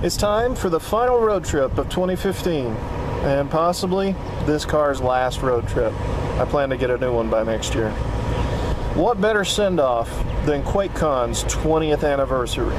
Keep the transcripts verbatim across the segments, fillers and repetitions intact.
It's time for the final road trip of twenty fifteen, and possibly this car's last road trip. I plan to get a new one by next year. What better send-off than QuakeCon's twentieth anniversary?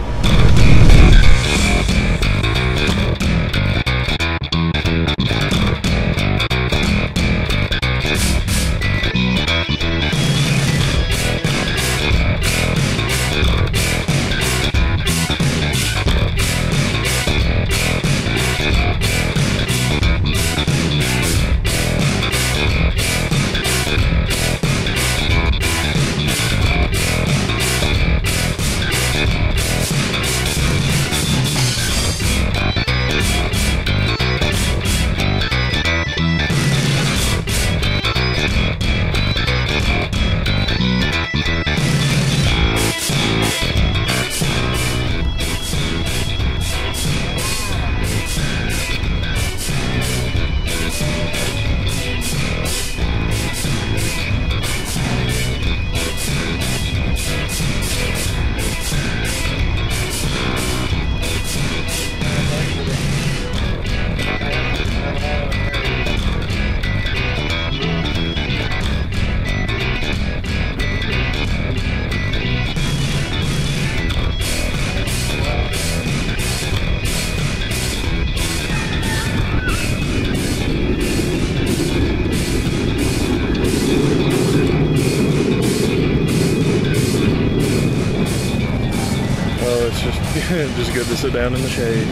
Just good to sit down in the shade.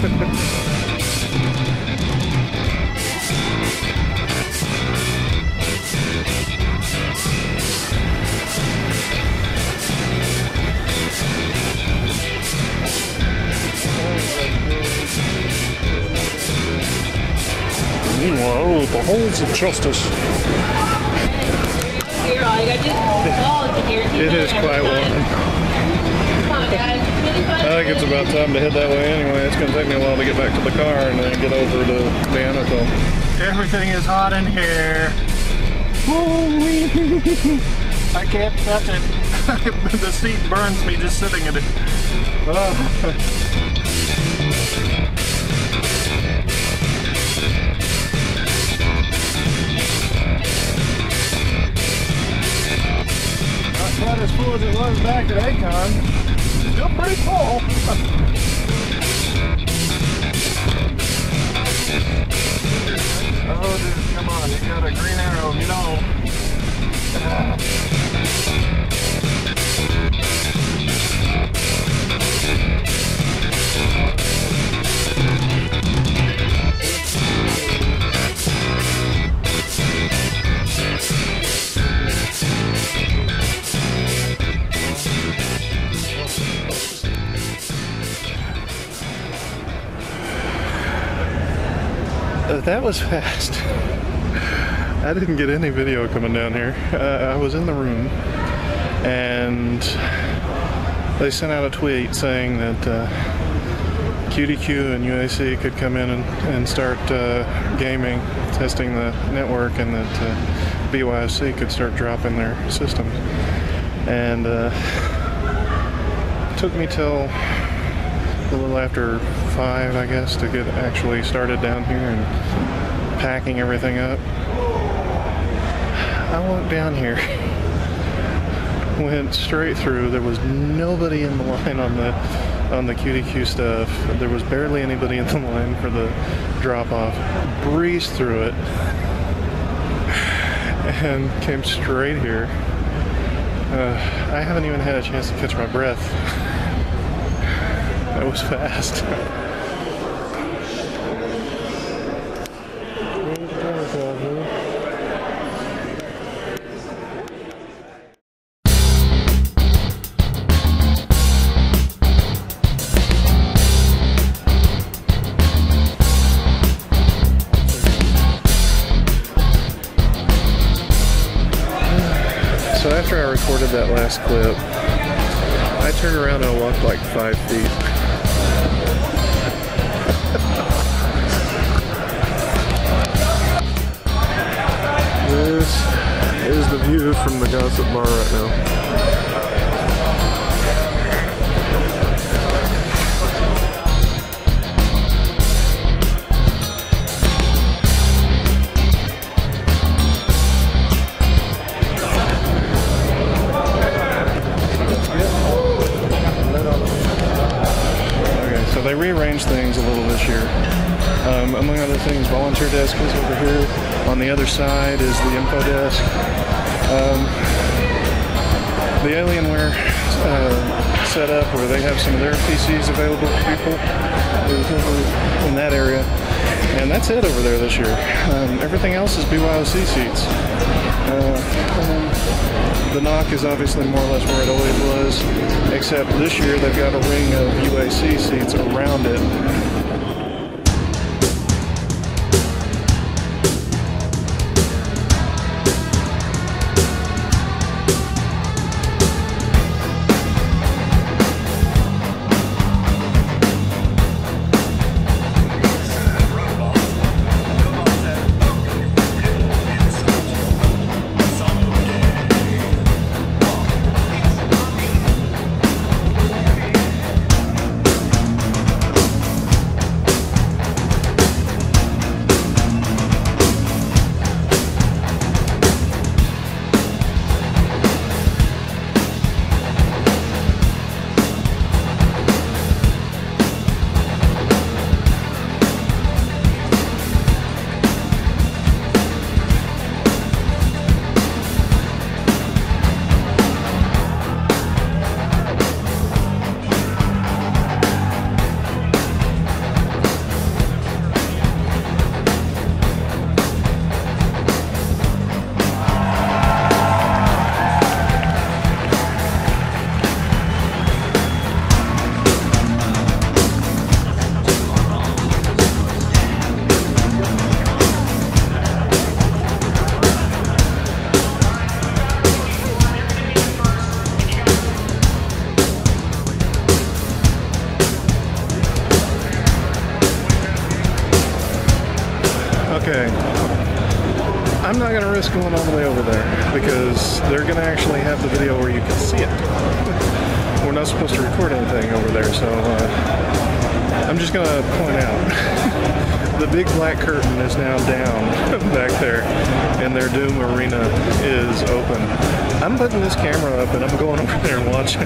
Meanwhile, the halls of justice. It is quite warm. I think it's about time to head that way anyway. It's going to take me a while to get back to the car and then get over to the Anatol. Everything is hot in here. I can't touch it. The seat burns me just sitting in it. Oh. Not quite as full as it was back at A-Con. Still pretty full. Oh, dude, come on. You got a green arrow, you know. Ah. That was fast. I didn't get any video coming down here. Uh, I was in the room and they sent out a tweet saying that uh, Q D Q and U A C could come in and, and start uh, gaming, testing the network, and that uh, B Y O C could start dropping their system. And uh, it took me till a little after five, I guess, to get actually started down here and packing everything up. I walked down here, went straight through. There was nobody in the line on the on the Q D Q stuff. There was barely anybody in the line for the drop-off. Breezed through it and came straight here. Uh, I haven't even had a chance to catch my breath. That was fast. So after I recorded that last clip, I turned around and walked like five feet. This is the view from the Gossip Bar right now. they rearranged things a little this year. Um, among other things, volunteer desk is over here. On the other side is the info desk. Um, the Alienware uh, setup where they have some of their P Cs available to people is over in that area. And that's it over there this year. Um, everything else is B Y O C seats. Uh, the knock is obviously more or less where it always was, except this year they've got a ring of U A C seats around it. Okay, I'm not going to risk going all the way over there because they're going to actually have the video where you can see it. We're not supposed to record anything over there, so uh, I'm just going to point out the big black curtain is now down back there and their Doom Arena is open. I'm putting this camera up and I'm going over there and watching.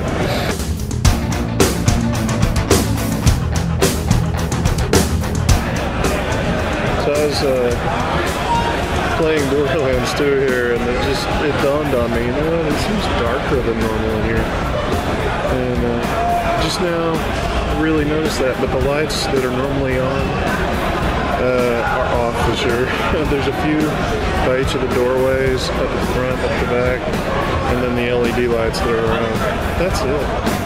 So I was uh, playing Borderlands two here, and it just it dawned on me, you know what, it seems darker than normal in here. And uh, just now I really noticed that, but the lights that are normally on uh, are off this year. There's a few by each of the doorways, up at the front, up the back, and then the L E D lights that are around. That's it.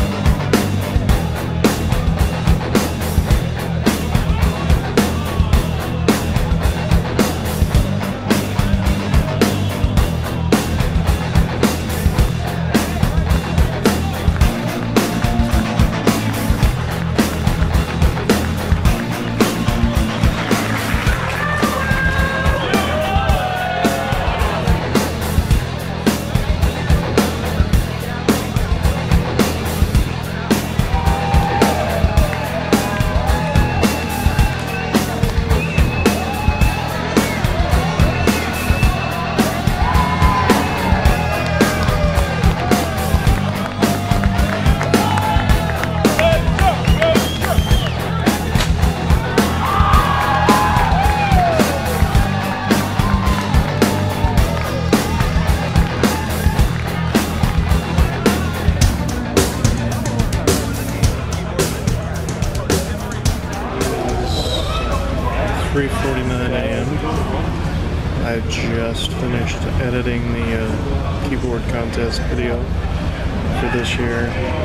three forty-nine a m I just finished editing the uh, keyboard contest video for this year.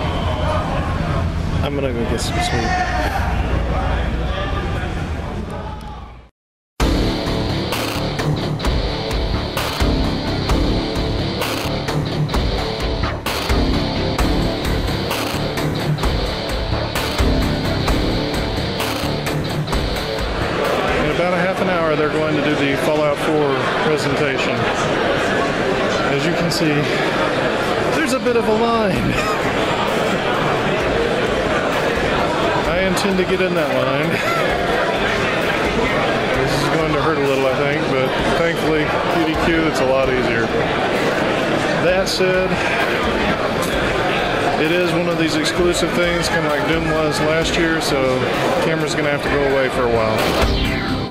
I'm gonna go get some sleep. About a half an hour they're going to do the Fallout four presentation. As you can see, there's a bit of a line. I intend to get in that line. This is going to hurt a little, I think, but thankfully Q D Q, it's a lot easier. That said, it is one of these exclusive things, kind of like Doom was last year, so the camera's gonna have to go away for a while.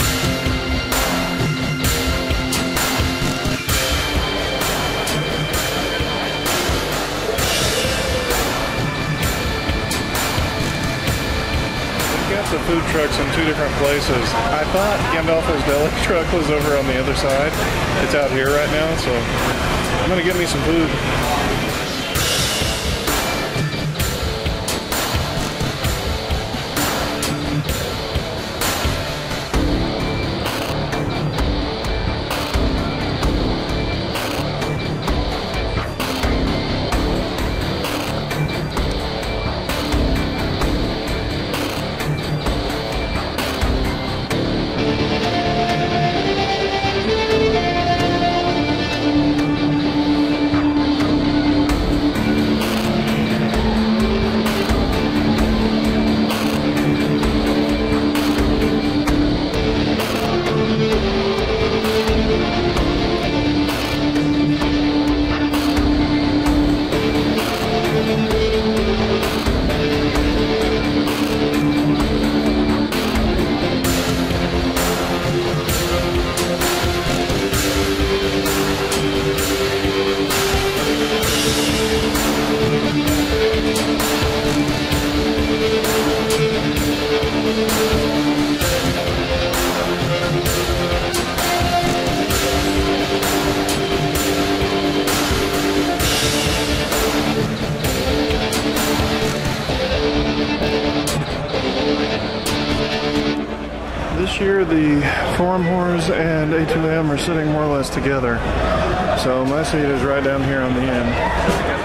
The food trucks in two different places. I thought Gandolfo's Deli truck was over on the other side. It's out here right now, so I'm gonna get me some food. This year the Forum Whores and A two M are sitting more or less together, so my seat is right down here on the end.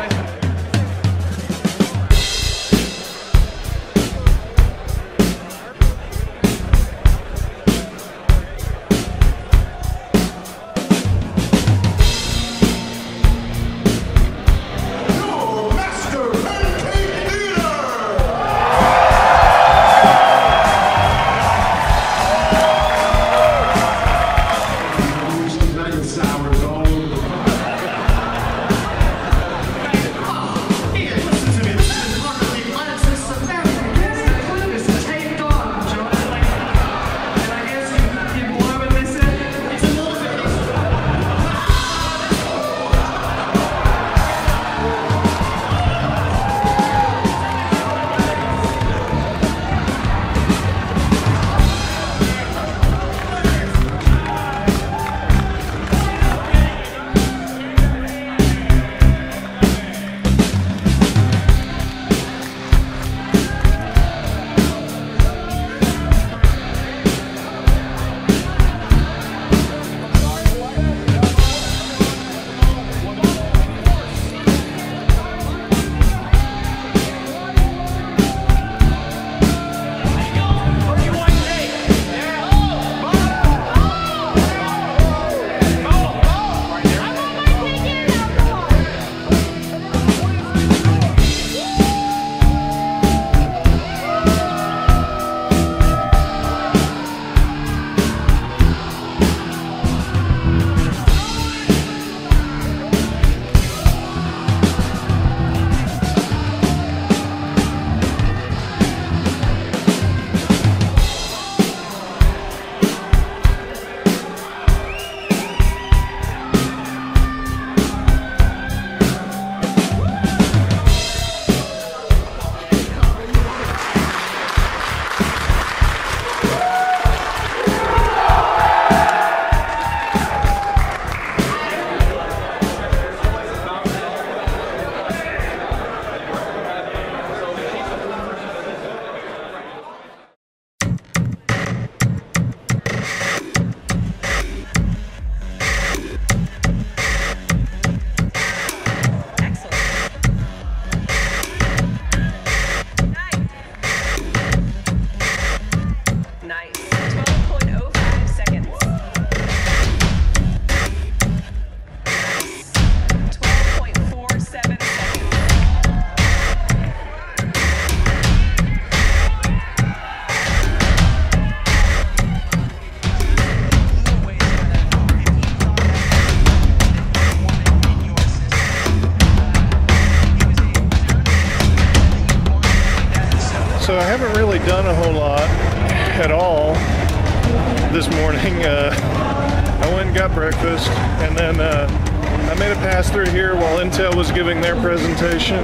haven't really done a whole lot at all this morning. Uh, I went and got breakfast, and then uh, I made a pass through here while Intel was giving their presentation.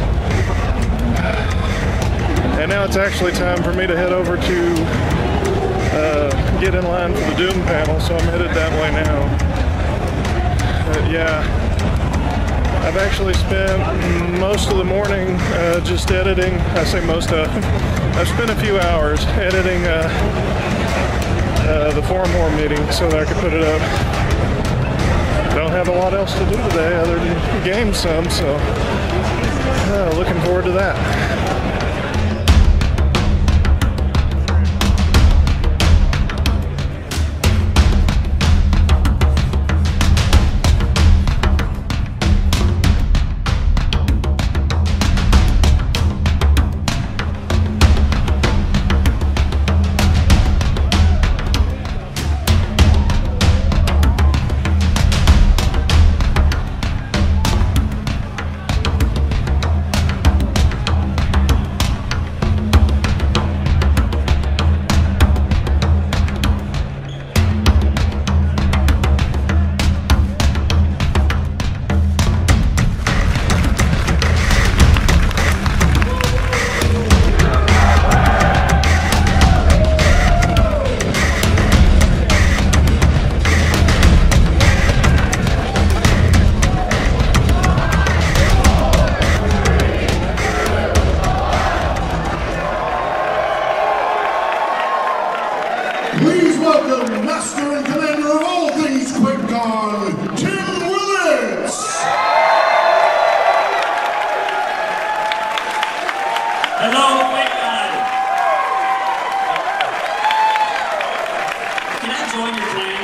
And now it's actually time for me to head over to uh, get in line for the Doom panel, so I'm headed that way now. But yeah, I've actually spent most of the morning uh, just editing. I say most of. I've spent a few hours editing uh, uh, the Forum War meeting so that I could put it up. Don't have a lot else to do today other than game some, so uh, looking forward to that. Please welcome Master and Commander of all things QuakeCon, Tim Willits! Hello, QuakeCon! Can I join your plane?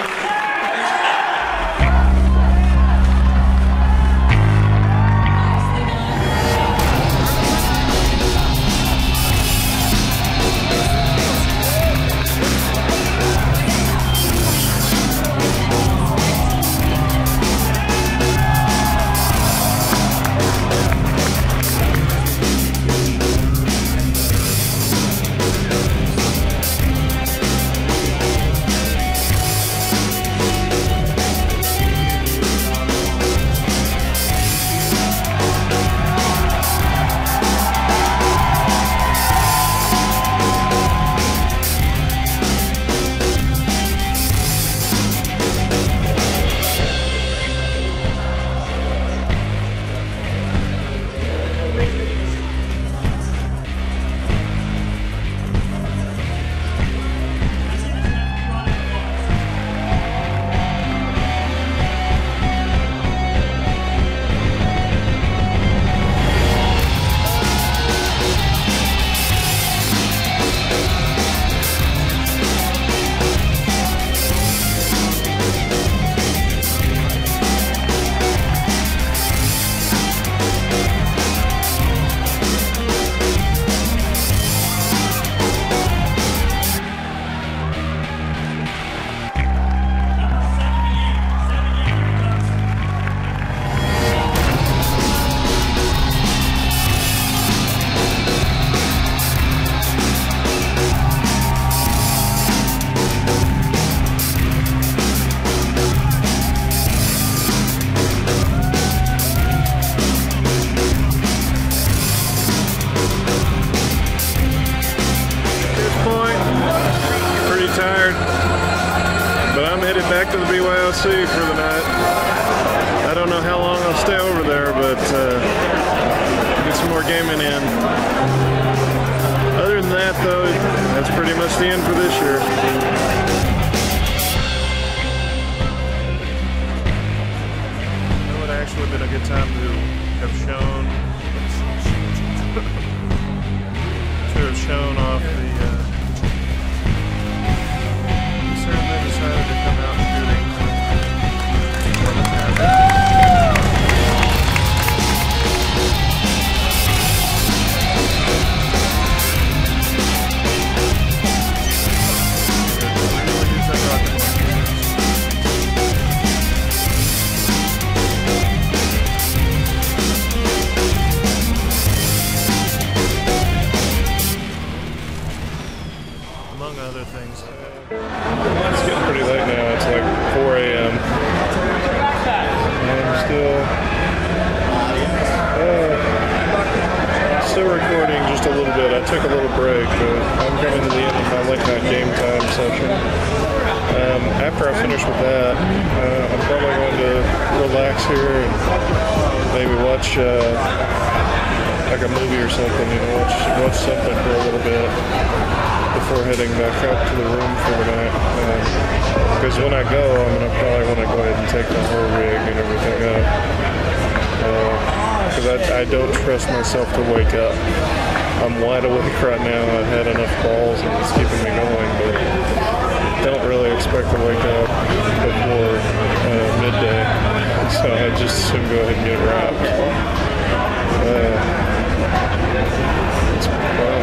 Tired, but I'm headed back to the B Y O C for the night. I don't know how long I'll stay over there, but uh, get some more gaming in. Other than that, though, that's pretty much the end for this year. It would actually been a good time to have shown to have shown off the. Uh, They decided to come out and do it. took a little break, but I'm coming to the end of my late night game time session. Um, after I finish with that, uh, I'm probably going to relax here and maybe watch uh, like a movie or something, you know, watch, watch something for a little bit before heading back up to the room for the night. Because uh, when I go, I'm going to probably want to go ahead and take the whole rig and everything up. Because uh, I, I don't trust myself to wake up. I'm wide awake right now. I've had enough balls and it's keeping me going, but don't really expect to wake up before uh, midday. So I just assume go ahead and get it wrapped. Uh, it's, well,